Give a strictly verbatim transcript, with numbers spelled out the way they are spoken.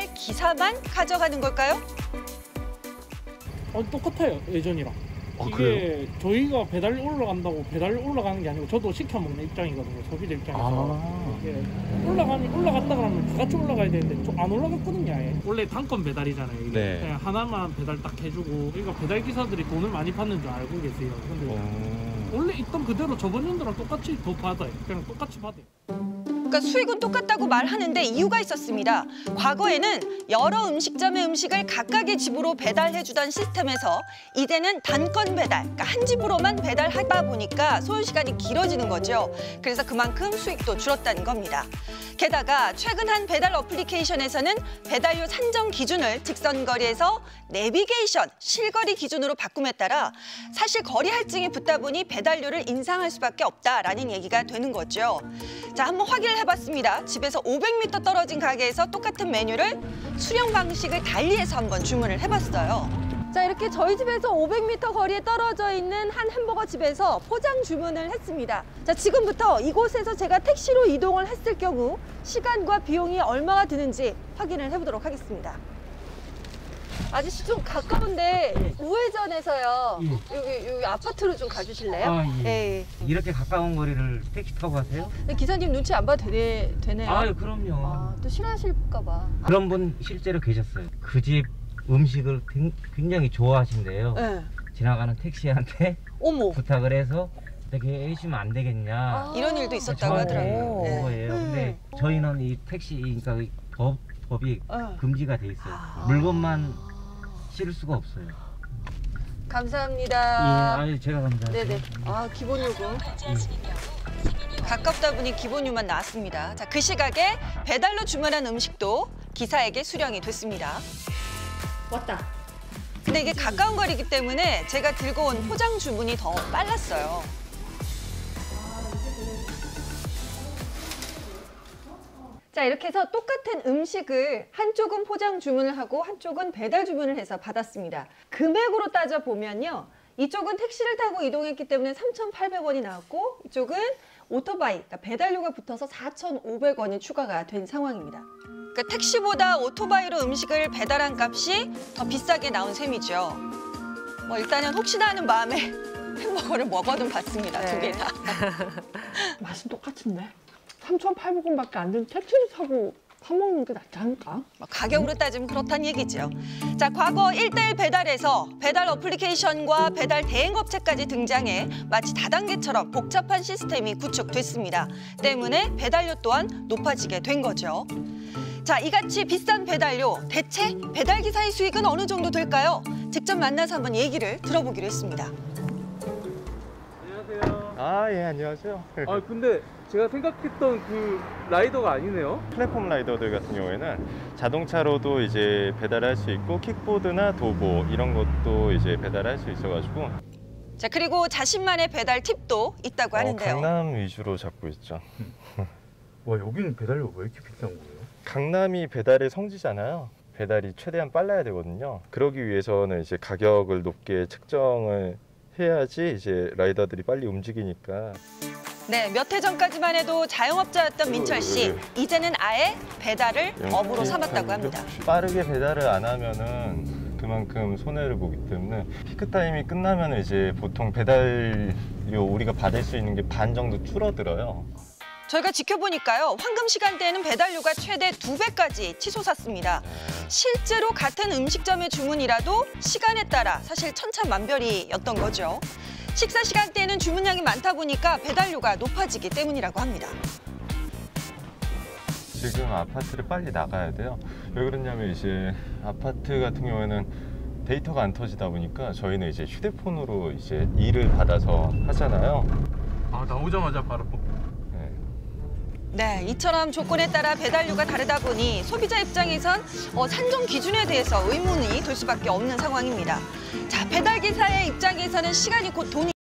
배달 기사만 가져가는 걸까요? 어, 똑같아요, 예전이랑. 아, 이게 그래요? 저희가 배달 올라간다고 배달 올라가는 게 아니고 저도 시켜 먹는 입장이거든요, 소비자 입장에서. 아. 이게 올라가면 올라갔다 그러면 다 같이 올라가야 되는데 좀 안 올라갔거든요, 아예. 원래 단건 배달이잖아요. 이게. 네. 그냥 하나만 배달 딱 해주고. 그러니까 배달 기사들이 돈을 많이 받는 줄 알고 계세요. 근데 어... 원래 있던 그대로 저번 년도랑 똑같이 더 받아요. 그냥 똑같이 받아요. 그러니까 수익은 똑같다고 말하는데 이유가 있었습니다. 과거에는 여러 음식점의 음식을 각각의 집으로 배달해주던 시스템에서 이제는 단건 배달, 그러니까 한 집으로만 배달하다 보니까 소요 시간이 길어지는 거죠. 그래서 그만큼 수익도 줄었다는 겁니다. 게다가 최근 한 배달 어플리케이션에서는 배달료 산정 기준을 직선거리에서 내비게이션, 실거리 기준으로 바꿈에 따라 사실 거리 할증이 붙다 보니 배달료를 인상할 수밖에 없다라는 얘기가 되는 거죠. 자, 한번 확인을 해봤습니다. 집에서 오백 미터 떨어진 가게에서 똑같은 메뉴를 수령 방식을 달리해서 한번 주문을 해봤어요. 자, 이렇게 저희 집에서 오백 미터 거리에 떨어져 있는 한 햄버거 집에서 포장 주문을 했습니다. 자, 지금부터 이곳에서 제가 택시로 이동을 했을 경우 시간과 비용이 얼마가 드는지 확인을 해보도록 하겠습니다. 아저씨 좀 가까운데 우회전해서요. 예. 여기 여기 아파트로 좀 가주실래요? 아, 예. 예. 이렇게 가까운 거리를 택시 타고 가세요? 예. 기사님 눈치 안 봐도 되네, 되네요. 아유, 그럼요. 아, 또 싫어하실까 봐. 그런 분 실제로 계셨어요. 그 집 음식을 굉장히 좋아하신대요. 예. 지나가는 택시한테 어머. 부탁을 해서 되게 해주시면 안 되겠냐. 아, 이런 일도 있었다고 저한테 하더라고요. 온 네. 거예요. 근데 저희는 이 택시, 그러니까 이 법, 법이 어. 금지가 돼 있어요. 아. 물건만 실을 수가 없어요. 예, 감사합니다. 아유, 제가 감사합니다. 네네. 아, 기본 요금. 가깝다 보니 기본료만 나왔습니다. 자, 그 시각에 배달로 주문한 음식도 기사에게 수령이 됐습니다. 왔다. 근데 이게 가까운 거리이기 때문에 제가 들고 온 포장 주문이 더 빨랐어요. 자, 이렇게 해서 똑같은 음식을 한쪽은 포장 주문을 하고 한쪽은 배달 주문을 해서 받았습니다. 금액으로 따져보면요. 이쪽은 택시를 타고 이동했기 때문에 삼천팔백 원이 나왔고 이쪽은 오토바이, 그러니까 배달료가 붙어서 사천오백 원이 추가가 된 상황입니다. 그러니까 택시보다 오토바이로 음식을 배달한 값이 더 비싸게 나온 셈이죠. 뭐 일단은 혹시나 하는 마음에 햄버거를 먹어든 봤습니다. 네. 두 개 다. 맛은 똑같은데? 삼천팔백 원밖에 안 되는 택시를 타고 사 먹는 게 낫지 않을까? 뭐 가격으로 따지면 그렇다는 얘기죠. 자, 과거 일 대일 배달에서 배달 어플리케이션과 배달 대행업체까지 등장해 마치 다단계처럼 복잡한 시스템이 구축됐습니다. 때문에 배달료 또한 높아지게 된 거죠. 자, 이같이 비싼 배달료, 대체 배달기사의 수익은 어느 정도 될까요? 직접 만나서 한번 얘기를 들어보기로 했습니다. 안녕하세요. 아, 예, 안녕하세요. 아, 근데 제가 생각했던 그 라이더가 아니네요. 플랫폼 라이더들 같은 경우에는 자동차로도 이제 배달할 수 있고 킥보드나 도보 이런 것도 이제 배달할 수 있어가지고. 자, 그리고 자신만의 배달 팁도 있다고 어, 하는데요. 강남 위주로 잡고 있죠. 와, 여기는 배달료가 왜 이렇게 비싼 거예요? 강남이 배달의 성지잖아요. 배달이 최대한 빨라야 되거든요. 그러기 위해서는 이제 가격을 높게 책정을 해야지 이제 라이더들이 빨리 움직이니까. 네, 몇 해 전까지만 해도 자영업자였던 민철 씨, 이제는 아예 배달을 업으로 삼았다고 합니다. 빠르게 배달을 안 하면은 그만큼 손해를 보기 때문에 피크 타임이 끝나면 이제 보통 배달료 우리가 받을 수 있는 게 반 정도 줄어들어요. 저희가 지켜보니까요, 황금 시간대에는 배달료가 최대 두 배까지 치솟았습니다. 실제로 같은 음식점의 주문이라도 시간에 따라 사실 천차만별이었던 거죠. 식사 시간대에는 주문량이 많다 보니까 배달료가 높아지기 때문이라고 합니다. 지금 아파트를 빨리 나가야 돼요. 왜 그러냐면 이제 아파트 같은 경우에는 데이터가 안 터지다 보니까 저희는 이제 휴대폰으로 이제 일을 받아서 하잖아요. 아, 나오자마자 바로. 네, 이처럼 조건에 따라 배달료가 다르다 보니 소비자 입장에선 어, 산정 기준에 대해서 의문이 들 수밖에 없는 상황입니다. 자, 배달기사의 입장에서는 시간이 곧 돈이